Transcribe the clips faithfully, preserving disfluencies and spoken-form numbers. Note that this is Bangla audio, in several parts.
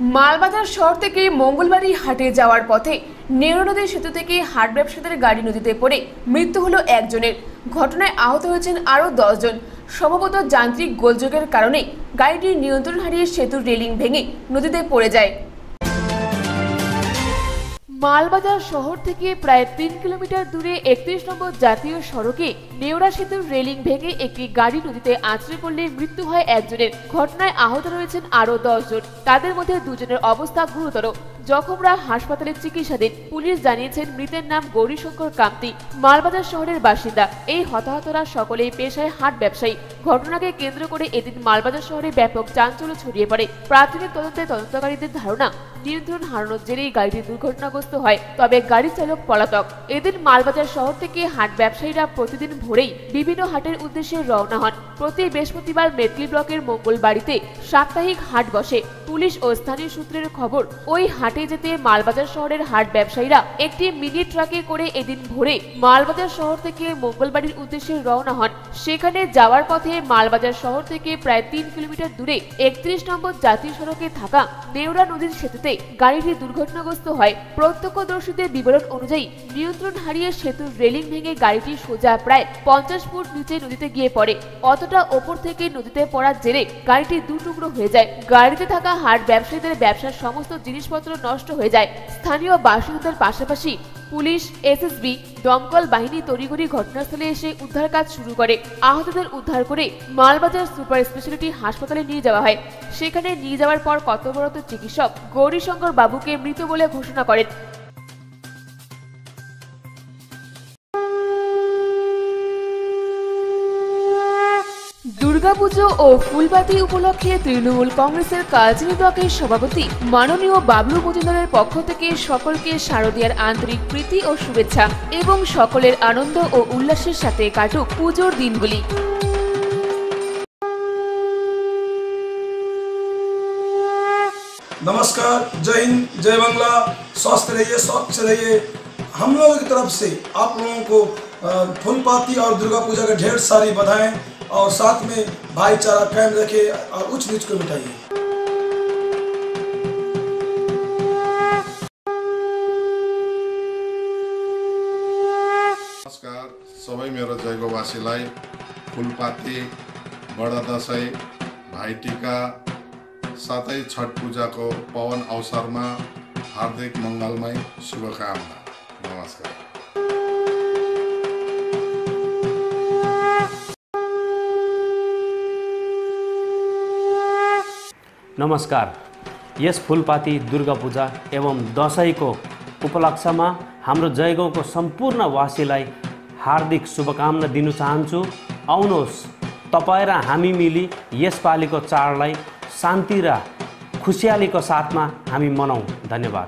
মালবাজার শহর থেকে মঙ্গলবারই হাটে যাওয়ার পথে নেওড়া নদীর সেতু থেকে হাট ব্যবসায়ীদের গাড়ি নদীতে পড়ে মৃত্যু হলো একজনের। ঘটনায় আহত হয়েছেন আরও দশ জন। সম্ভবত যান্ত্রিক গোলযোগের কারণে গাড়িটির নিয়ন্ত্রণ হারিয়ে সেতুর রেলিং ভেঙে নদীতে পড়ে যায়। মালবাজার শহর থেকে প্রায় তিন কিলোমিটার দূরে একত্রিশ নম্বর জাতীয় সড়কে নেওড়া সেতুর রেলিং ভেঙে একটি গাড়ি নদীতে আছড়ে পড়লে মৃত্যু হয় একজনের। ঘটনায় আহত রয়েছেন আরও দশ জন। তাদের মধ্যে দুজনের অবস্থা গুরুতর। জখমরা হাসপাতালে চিকিৎসাধীন। পুলিশ জানিয়েছেন মৃতের নাম গৌরীশঙ্কর কামতি, মালবাজার শহরের বাসিন্দা। এই হতাহতরা সকলেই পেশায় হাট ব্যবসায়ী। ঘটনাকে কেন্দ্র করে এদিন মালবাজার শহরে ব্যাপক চাঞ্চল্য ছড়িয়ে পড়ে। প্রাথমিক তদন্তে তদন্তকারীদের ধারণা, নিয়ন্ত্রণ হারানোর জেরেই গাড়িটি দুর্ঘটনাগ্রস্ত হয়, তবে গাড়ি চালক পলাতক। এদিন মালবাজার শহর থেকে হাট ব্যবসায়ীরা প্রতিদিন ভোরেই বিভিন্ন হাটের উদ্দেশ্যে রওনা হন। প্রতি বৃহস্পতিবার মেটলি ব্লকের মঙ্গলবাড়িতে সাপ্তাহিক হাট বসে। পুলিশ ও স্থানীয় সূত্রের খবর, ওই হাটে যেতে মালবাজার শহরের হাট ব্যবসায়ীরা একটি মিনি ট্রাকে করে এদিন ভোরে মালবাজার শহর থেকে মঙ্গলবাড়ির উদ্দেশ্যে রওনা হন। সেখানে যাওয়ার পথে মালবাজার শহর থেকে প্রায় তিন কিলোমিটার দূরে একত্রিশ নম্বর জাতীয় সড়কে থাকা নেওড়া নদীর সেতুতে গাড়িটি দুর্ঘটনাগ্রস্ত হয়। প্রত্যক্ষদর্শীদের বিবরণ অনুযায়ী নিয়ন্ত্রণ হারিয়ে সেতুর রেলিং ভেঙে গাড়িটি সোজা প্রায় পঞ্চাশ ফুট নিচে নদীতে গিয়ে পড়ে। অতটা ওপর থেকে নদীতে পড়ার জেরে গাড়িটি দু টুকরো হয়ে যায়। গাড়িতে থাকা হাট ব্যবসায়ীদের ব্যবসার সমস্ত জিনিসপত্র নষ্ট হয়ে যায়। স্থানীয় বাসিন্দাদের পাশাপাশি পুলিশ, এসএসবি, দমকল বাহিনী তড়িঘড়ি ঘটনাস্থলে এসে উদ্ধার কাজ শুরু করে। আহতদের উদ্ধার করে মালবাজার সুপার স্পেশালিটি হাসপাতালে নিয়ে যাওয়া হয়। সেখানে নিয়ে যাওয়ার পর কর্তব্যরত চিকিৎসক গৌরীশঙ্কর বাবুকে মৃত বলে ঘোষণা করেন। দুর্গাপুজো ও ফুলবাতি উপলক্ষে তৃণমূল কংগ্রেসের কালচিনি ব্লকের সভাপতি মাননীয় বাবলু মজুমদারের পক্ষ থেকে সকলকে শারদীয়ার আন্তরিক প্রীতি ও শুভেচ্ছা এবং সকলের আনন্দ ও উল্লাসের সাথে কাটুক পুজোর দিনগুলি। नमस्कार, जय हिंद, जय बांग्ला। स्वस्थ रहिए, स्वच्छ रहिए। हम लोगों की तरफ से आप लोगों को फूलपाती और दुर्गा पूजा के ढेर सारी बधाएं और साथ में भाईचारा कायम रखे और उच्च नीच को मिटाइए। नमस्कार सबै मेरो जयगोवासीलाई फूलपाती, बडा दशैं, भाइटिका साथै छठ पूजाको पावन अवसरमा हार्दिक मङ्गलमय शुभकामना। नमस्कार। नमस्कार। यस फूलपाती, दुर्गा पूजा एवं दशैंको उपलक्ष्यमा हाम्रो जयगाउँको सम्पूर्ण वासीलाई हार्दिक शुभकामना दिन चाहन्छु। आउनुहोस्, तपाईँ र हामी मिली यसपालिको चाडलाई शान्ति र खुसियालीको साथमा हामी मनाउँ। धन्यवाद।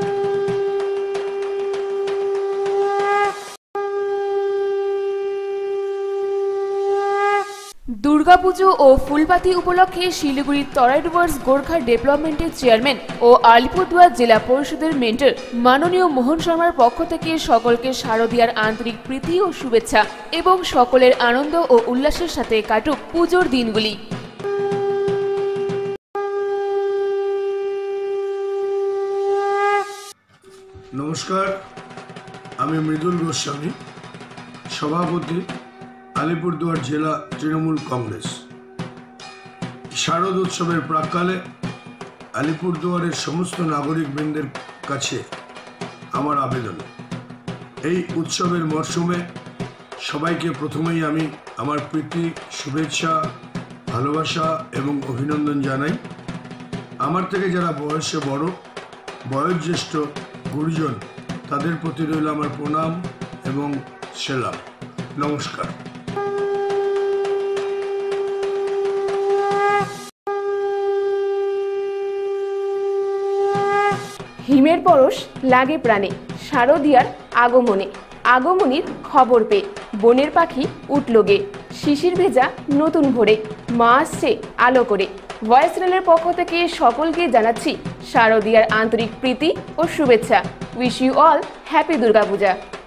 দুর্গাপুজো ও ফুলবাতি উপলক্ষে শিলিগুড়ির তরাই ডুভার্স গোর্খা ডেভেলপমেন্টের চেয়ারম্যান ও আলিপুরদুয়ার জেলা পরিষদের মেন্টর মাননীয় মোহন শর্মার পক্ষ থেকে সকলকে শারদীয়ার আন্তরিক প্রীতি ও শুভেচ্ছা এবং সকলের আনন্দ ও উল্লাসের সাথে কাটুক পুজোর দিনগুলি। নমস্কার, আমি মৃদুল গোস্বামী, সভাপতি, আলিপুরদুয়ার জেলা তৃণমূল কংগ্রেস। শারদ উৎসবের প্রাক্কালে আলিপুরদুয়ারের সমস্ত নাগরিকবৃন্দের কাছে আমার আবেদন, এই উৎসবের মরশুমে সবাইকে প্রথমেই আমি আমার প্রীতি, শুভেচ্ছা, ভালোবাসা এবং অভিনন্দন জানাই। আমার থেকে যারা বয়সে বড়, বয়োজ্যেষ্ঠ গুরুজন, তাদের প্রতি রইল আমার প্রণাম এবং সেলাম। নমস্কার। হিমের পরশ লাগে প্রাণে, শারদীয়ার আগমনে। আগমনীর খবর পেয়ে বনের পাখি উঠল গে। শিশির ভেজা নতুন ভোরে মা আসছে আলো করে। ভয়েস রেলের পক্ষ থেকে সকলকে জানাচ্ছি শারদীয়ার আন্তরিক প্রীতি ও শুভেচ্ছা। Wish you all happy Durga Puja.